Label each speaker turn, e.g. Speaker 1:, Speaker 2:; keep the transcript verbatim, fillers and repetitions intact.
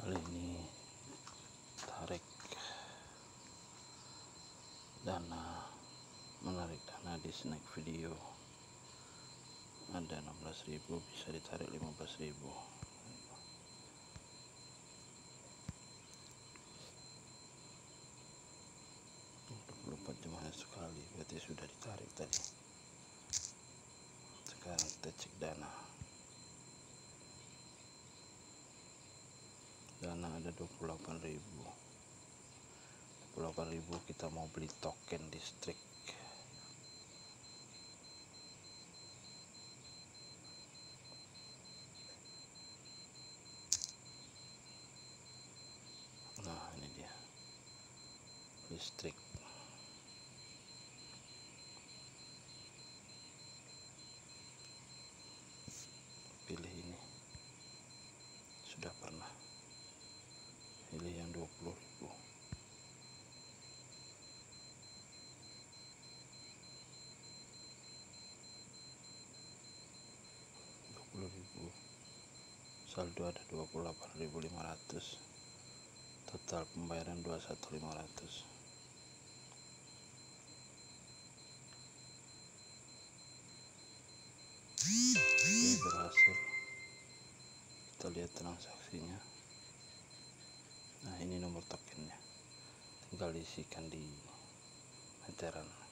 Speaker 1: Kali ini tarik dana, menarik dana di snack video ada enam belas ribu, bisa ditarik lima belas ribu. dua puluh empat jam hanya sekali, berarti sudah ditarik tadi. Sekarang kita cek dana. Dana ada dua puluh delapan ribu. dua puluh delapan ribu kita mau beli token listrik. Nah, ini dia. Listrik. Pilih ini. Sudah pernah. Pilih yang dua puluh ribu. dua puluh ribu. Saldo ada dua puluh delapan ribu lima ratus. Total pembayaran dua puluh satu ribu lima ratus. Oke, berhasil. Kita lihat transaksinya. Nah, ini nomor tokennya, tinggal diisikan di meteran.